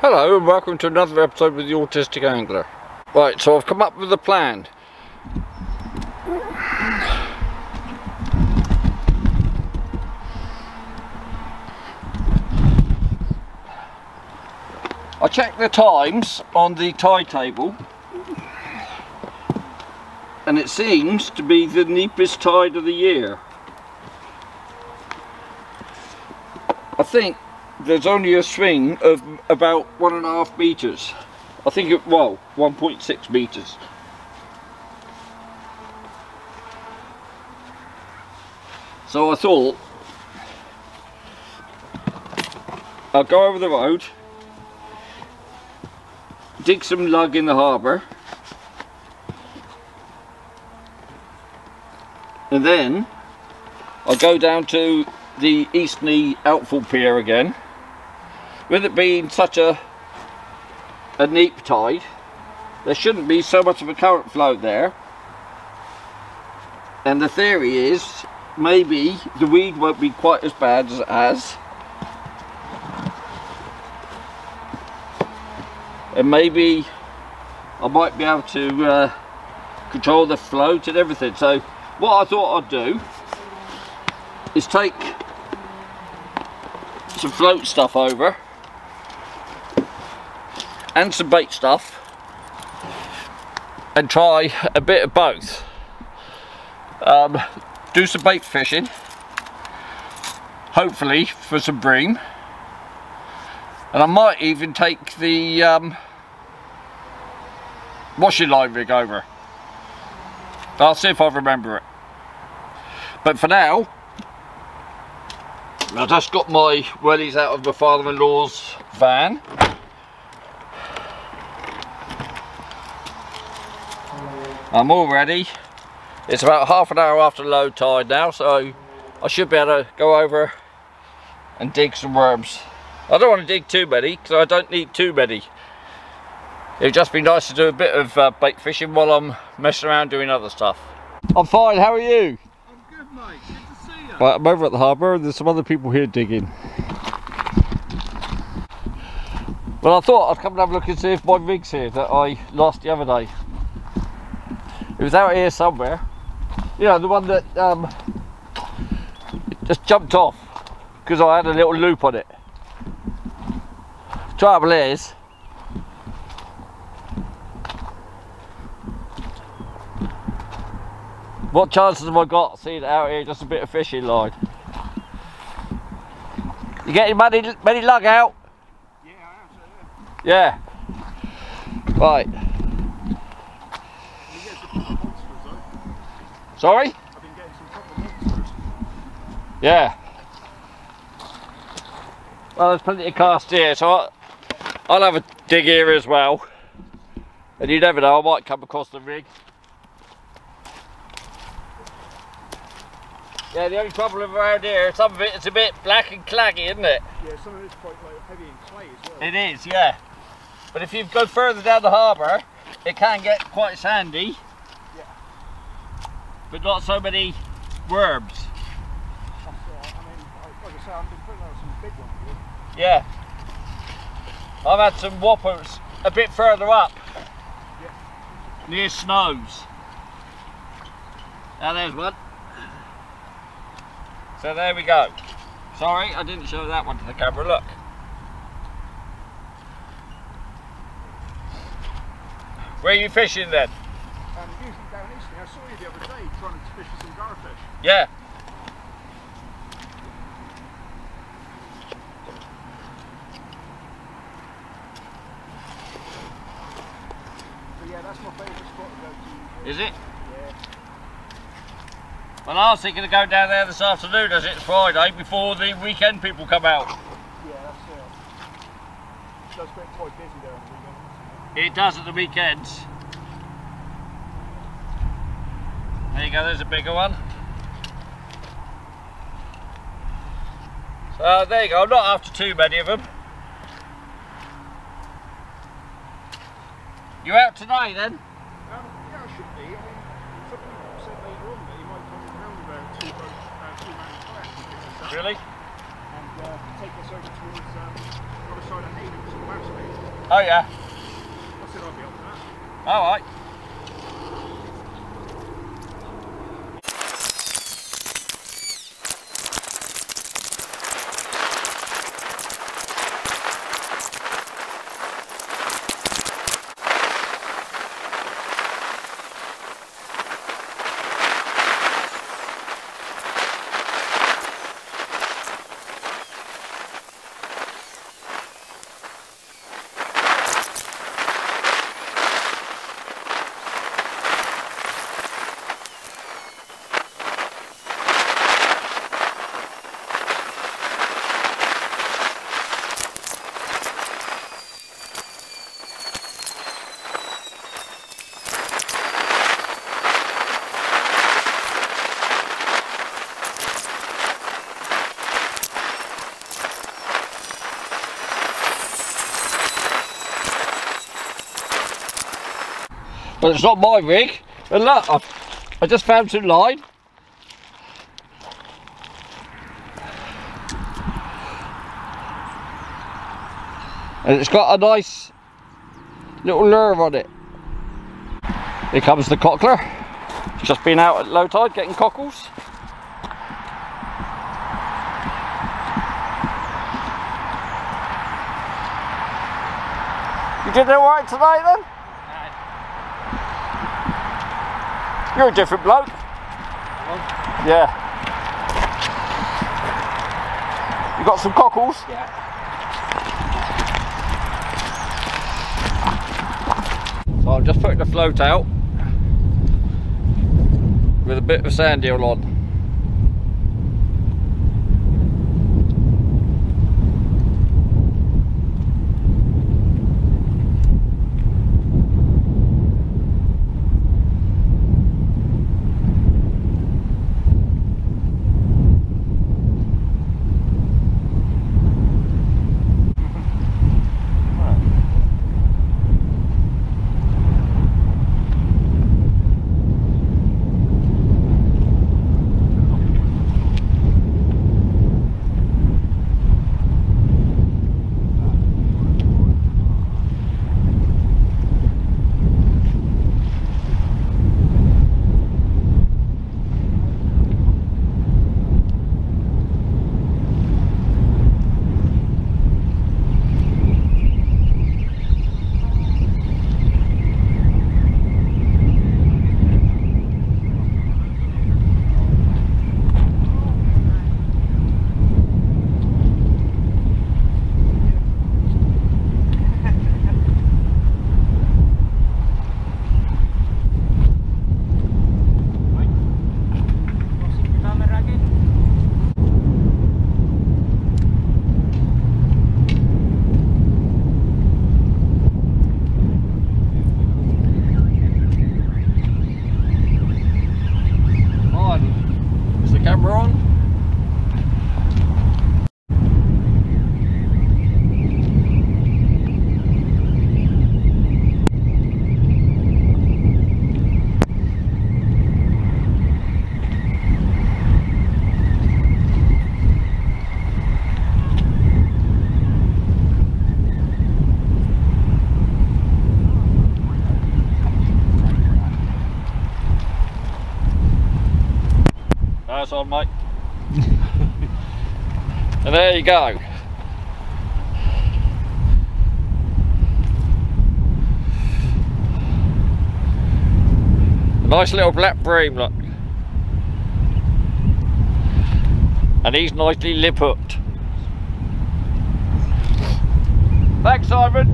Hello and welcome to another episode with the Autistic Angler. Right, so I've come up with a plan. I checked the times on the tide table and it seems to be the deepest tide of the year. I think there's only a swing of about 1.5 meters. I think it, well, 1.6 meters. So I thought I'll go over the road, dig some lug in the harbour, and then I'll go down to the Eastney Outfall Pier again. With it being such a neap tide, there shouldn't be so much of a current flow there. And the theory is maybe the weed won't be quite as bad as it has. And maybe I might be able to control the float and everything. So what I thought I'd do is take some float stuff over and some bait stuff and try a bit of both. Do some bait fishing, hopefully for some bream, and I might even take the washing line rig over. I'll see if I remember it. But for now, I just got my wellies out of my father-in-law's van. I'm all ready. It's about half an hour after low tide now, so I should be able to go over and dig some worms. I don't want to dig too many because I don't need too many. It'd just be nice to do a bit of bait fishing while I'm messing around doing other stuff. I'm fine, how are you? I'm good, mate. Good to see you. Right, I'm over at the harbour and there's some other people here digging. Well, I thought I'd come and have a look and see if my rig's here that I lost the other day. It was out here somewhere. You know, the one that just jumped off because I had a little loop on it. Trouble is, what chances have I got seeing out here just a bit of fishing line? You getting many lug out? Yeah, I am, Yeah. Right. Sorry? I've been getting some proper monsters. Yeah. Well, there's plenty of cast here, so I'll have a dig here as well. And you never know, I might come across the rig. Yeah, the only problem around here, some of it is a bit black and claggy, isn't it? Yeah, some of it's quite like heavy and clay as well. It is, yeah. But if you go further down the harbour, it can get quite sandy. Yeah. But not so many worms. That's, I mean, like I say, I've been putting out some big ones here. Yeah. I've had some whoppers a bit further up. Yeah. Near Snows. Now there's one. So there we go. Sorry, I didn't show that one to the camera, look. Where are you fishing then? Usually down Eastney. I saw you the other day trying to fish for some garfish. Yeah. So yeah, that's my favourite spot to go to. Is it? Yeah. Well, I was thinking of going down there this afternoon as it's Friday before the weekend people come out. Yeah, that's it. Does get quite busy there on the weekend. It does at the weekends. There you go, there's a bigger one. So there you go, I'm not after too many of them. You out today then? Yeah, I should be. I mean, some people said later on that you might come around about 2 man kayak. Really? And take us over towards the other side of Hayden to the west. Oh yeah. I said I'd be up for that. All right. But it's not my rig. And look, I just found some line. And it's got a nice little lure on it. Here comes the cockler. It's just been out at low tide getting cockles. You did alright today then? You're a different bloke. Yeah. You got some cockles? Yeah. So I'm just putting the float out with a bit of sand eel on. That's on, mate. And there you go. A nice little black bream, look. And he's nicely lip hooked. Thanks, Simon.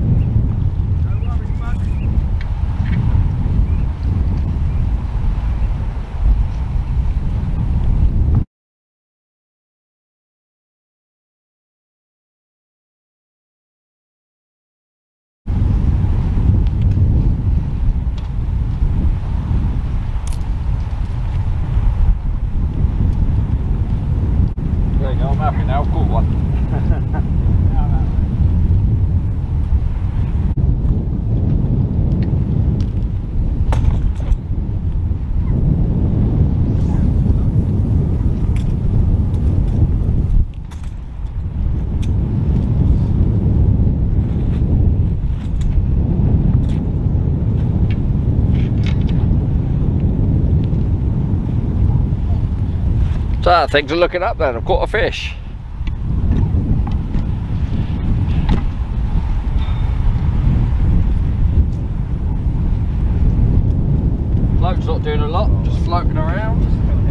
There you go, I'm happy now, cool one. So things are looking up then. I've caught a fish. Float's not doing a lot, just floating around.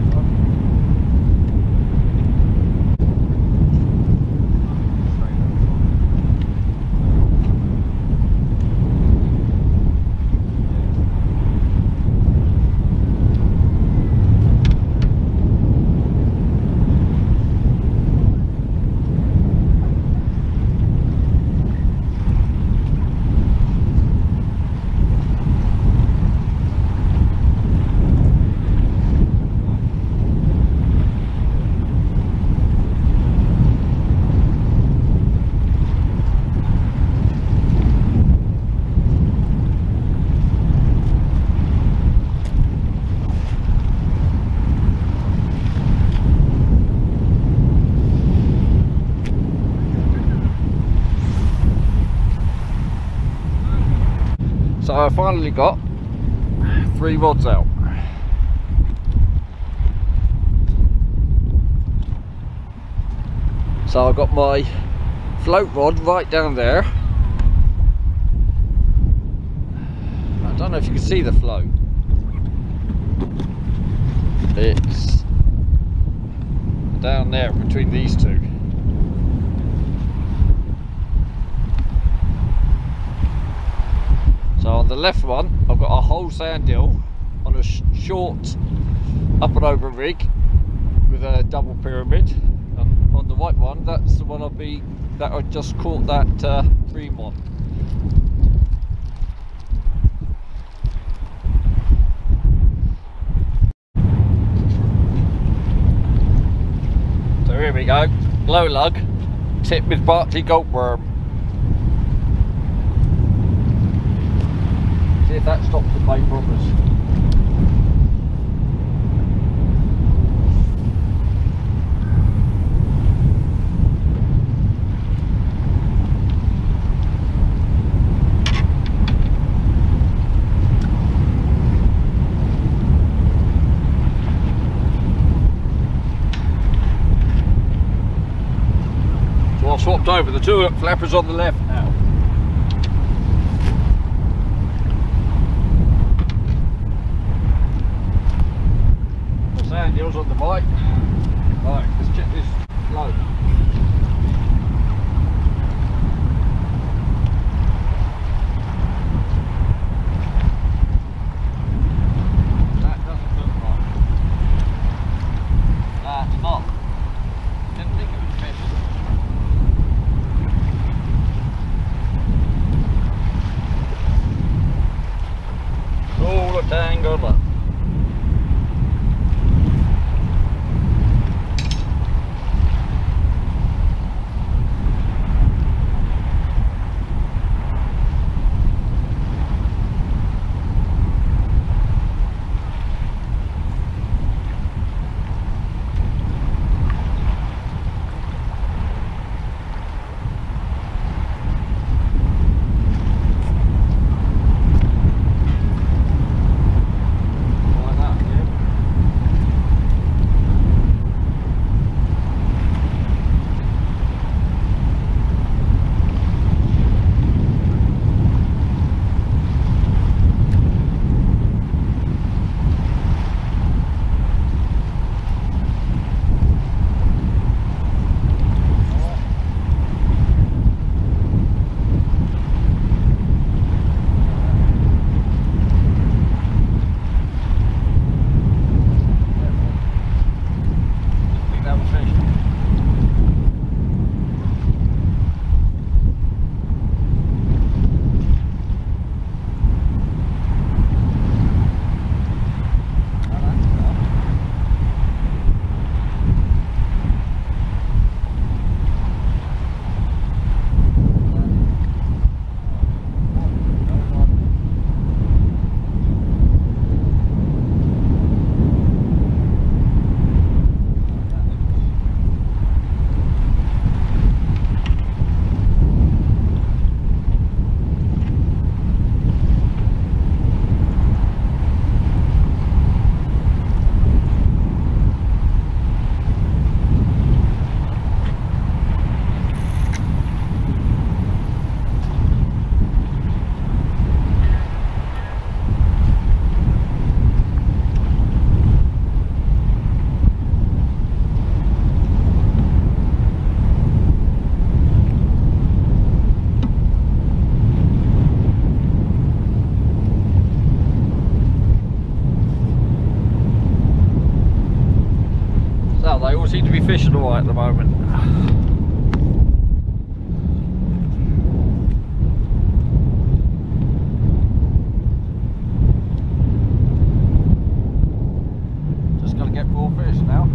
So I finally got 3 rods out. So I've got my float rod right down there. I don't know if you can see the float. It's down there between these two. So on the left one, I've got a whole sand hill on a short up and over rig with a double pyramid. And on the white one, that's the one that I just caught that bream on. So here we go, glow lug, tipped with Barkley gold worm. See if that stops the bait robbers. So I've swapped over, the two flappers on the left now. Sand hills on the bike. Right, let's check this float. That doesn't look right. It's not. Didn't think it was fish. alright at the moment. Just gotta get more fish now.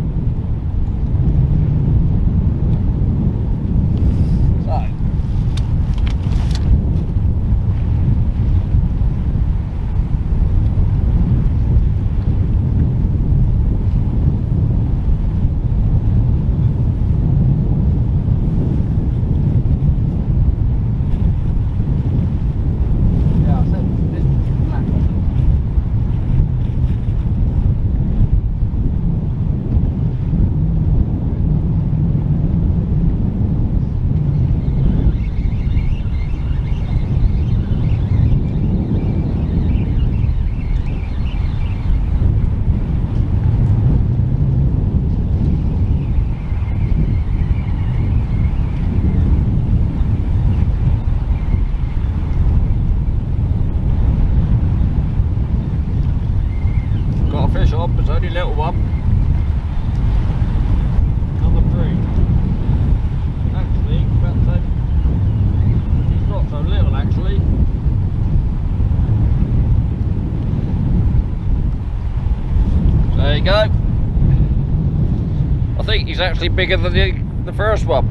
Fish up, it's only a little one. Number 3. Actually, about the same. He's not so little actually. There you go. I think he's actually bigger than the first one.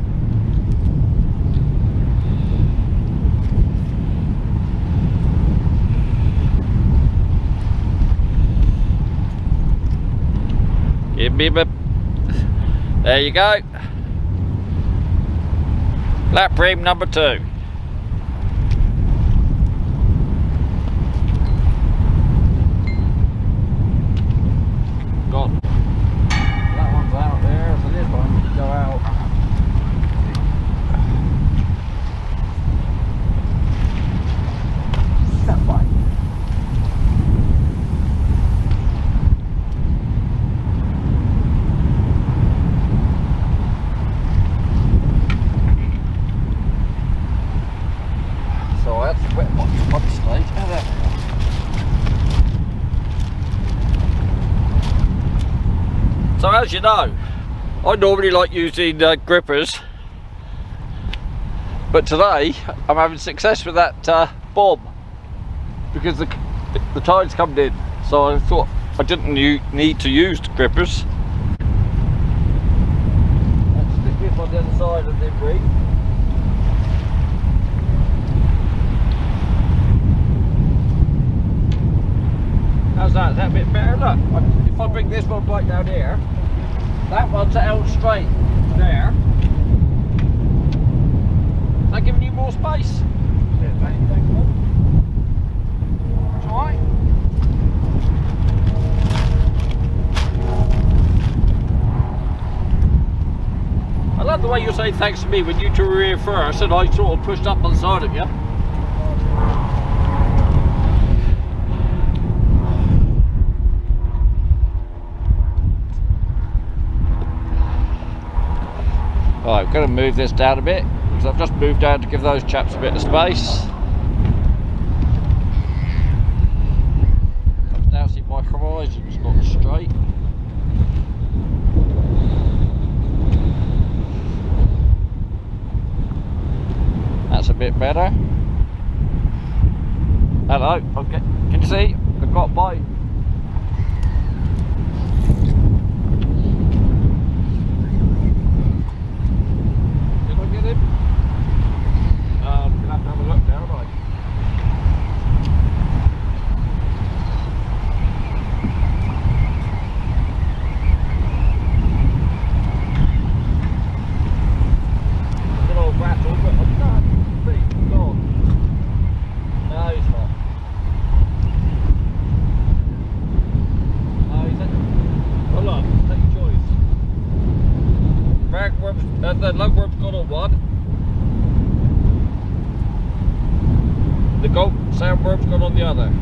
Give me a... There you go. Black bream number 2. Got that one's out there, so this one can go out. That one. So as you know, I normally like using grippers, but today I'm having success with that bob because the tide's coming in, so I thought I didn't need to use the grippers. Let's stick this on the other side of the rig. How's that? Is that a bit better? Look, if I bring this one right down here, that one's out straight there. Is that giving you more space? It's alright. I love the way you say thanks to me when you two were here first and I sort of pushed up on the side of you. Right, I'm going to move this down a bit because I've just moved down to give those chaps a bit of space. Now see my horizon's not straight. That's a bit better. Hello, okay. Can you see? I've got a bite. The lugworm's got on one. The goat sandworm's got on the other.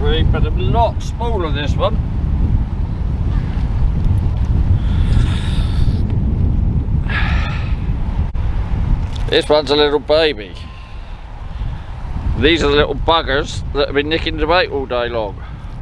tree, but a lot smaller this one. This one's a little baby. These are the little buggers that have been nicking the bait all day long.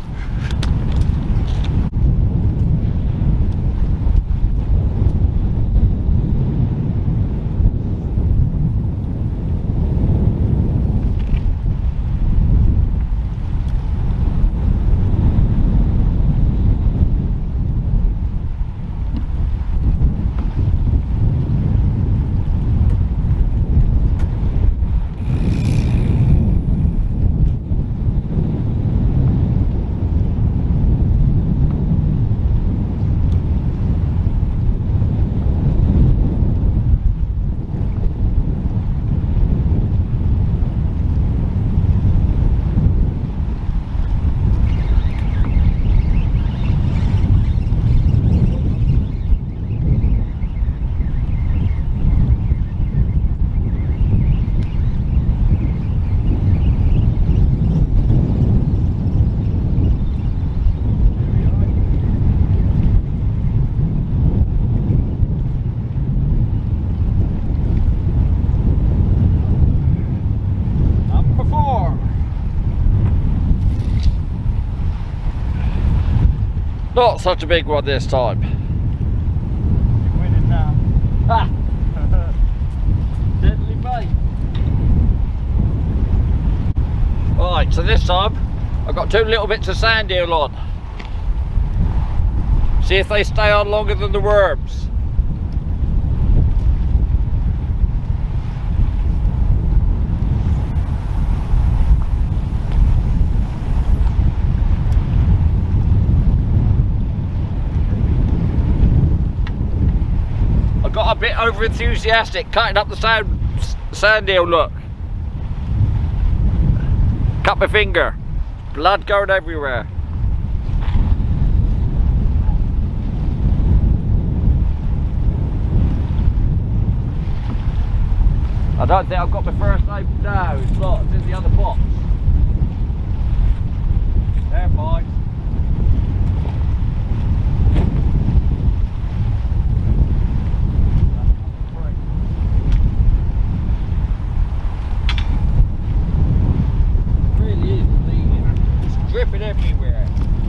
Not such a big one this time. You're winning now. Ha! Deadly bait. Right, so this time I've got 2 little bits of sand eel on. See if they stay on longer than the worms. I got a bit over enthusiastic cutting up the sand eel, look. Cut my finger. Blood going everywhere. I don't think I've got my first name now. It's not. It's in the other box. Never mind. Dripping everywhere.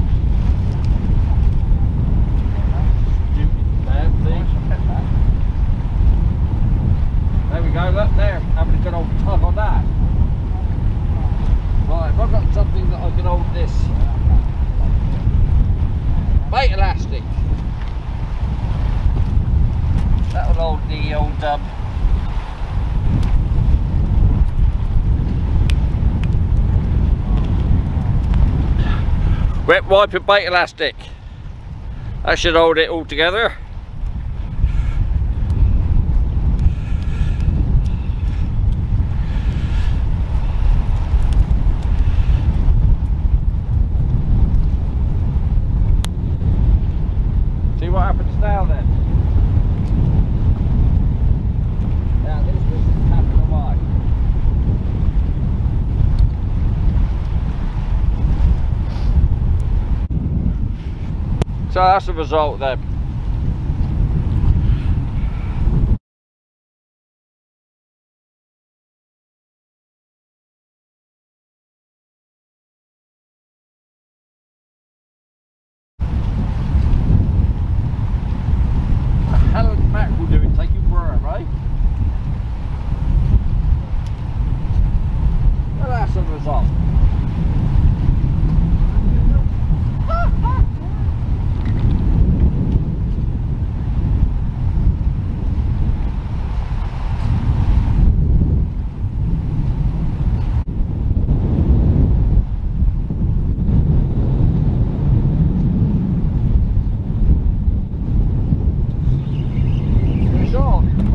Stupid damn thing. There we go, look there, having a good old tug on that. Right, if I've got something that I can hold this bait elastic. That'll hold the old wet wiper bait elastic. That should hold it all together. See what happens now then. Now this is tapping away. So that's the result then. The hell is mackerel doing taking worm, right? Well, that's the result.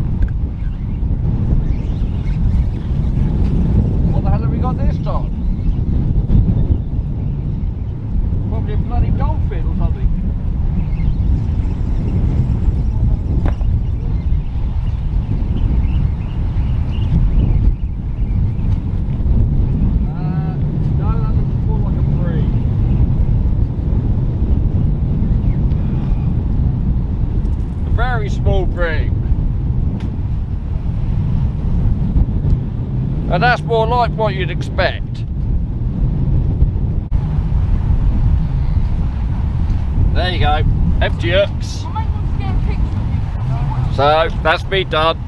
What the hell have we got this time? through. And that's more like what you'd expect. There you go, empty hooks. So that's me done.